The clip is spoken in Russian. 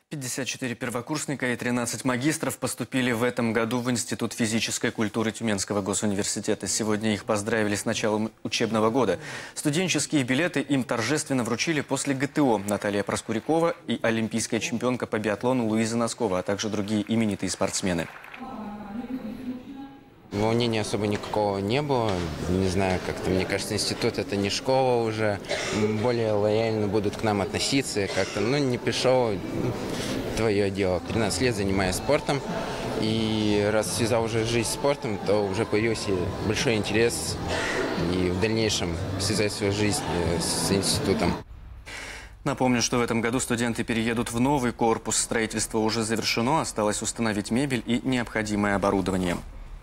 54 первокурсника и 13 магистров поступили в этом году в Институт физической культуры Тюменского госуниверситета. Сегодня их поздравили с началом учебного года. Студенческие билеты им торжественно вручили после ГТО Наталья Проскурякова и олимпийская чемпионка по биатлону Луиза Носкова, а также другие именитые спортсмены. Волнения особо никакого не было. Не знаю, как-то, мне кажется, институт – это не школа уже. Более лояльно будут к нам относиться. Как-то, не пришел, твое дело. 13 лет занимаюсь спортом. И раз связал уже жизнь с спортом, то уже появился большой интерес и в дальнейшем связать свою жизнь с институтом. Напомню, что в этом году студенты переедут в новый корпус. Строительство уже завершено, осталось установить мебель и необходимое оборудование.